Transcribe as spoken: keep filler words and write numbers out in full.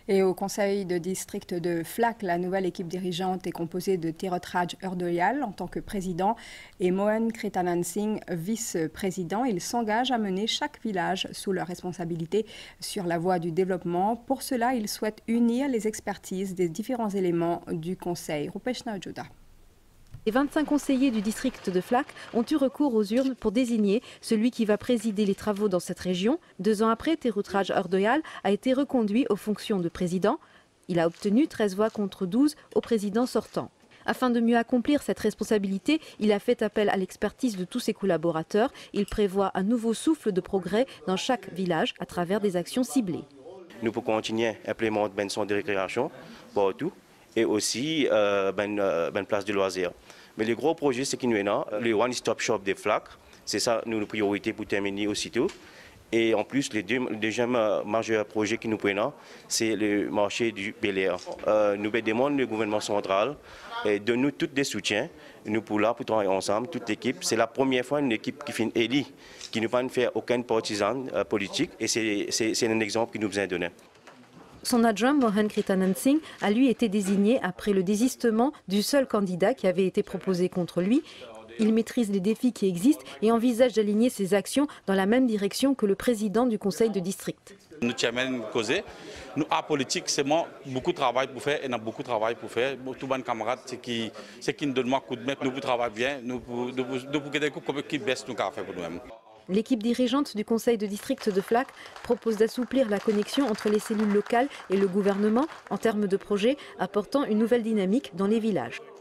Et au conseil de district de Flak, la nouvelle équipe dirigeante est composée de Tirotraj Urdoyal en tant que président et Mohan Kritanan Singh, vice-président. Ils s'engagent à mener chaque village sous leur responsabilité sur la voie du développement. Pour cela, ils souhaitent unir les expertises des différents éléments du conseil. Rupeshna Ojoda. Les vingt-cinq conseillers du district de Flak ont eu recours aux urnes pour désigner celui qui va présider les travaux dans cette région. Deux ans après, Tirotraj Urdoyal a été reconduit aux fonctions de président. Il a obtenu treize voix contre douze au président sortant. Afin de mieux accomplir cette responsabilité, il a fait appel à l'expertise de tous ses collaborateurs. Il prévoit un nouveau souffle de progrès dans chaque village à travers des actions ciblées. Nous pouvons continuer à implémenter une zone de récréation partout et aussi euh, une, une place de loisirs. Mais le gros projet, c'est qu'il y a le One Stop Shop des Flak. C'est ça nos priorités pour terminer aussitôt. Et en plus, le deuxième majeur projet que nous prenons, c'est le marché du Bel Air. Euh, nous demandons le gouvernement central de nous tous des soutiens. Nous pour là, pour travailler ensemble, toute l'équipe. C'est la première fois une équipe qui finit élue, qui ne peut pas faire aucun partisan euh, politique. Et c'est un exemple que nous avons donné. Son adjoint, Mohan Kritanan Singh, a lui été désigné après le désistement du seul candidat qui avait été proposé contre lui. Il maîtrise les défis qui existent et envisage d'aligner ses actions dans la même direction que le président du conseil de district. Nous sommes causés. Nous, à politique, c'est beaucoup de travail pour faire et nous avons beaucoup de travail pour faire. Tous les camarades, c'est qui, qui nous donnent un coup de main, nous travaillons bien, nous pouvons des coups qui baissent nous faire pour nous-mêmes. L'équipe dirigeante du conseil de district de Flak propose d'assouplir la connexion entre les cellules locales et le gouvernement en termes de projets apportant une nouvelle dynamique dans les villages.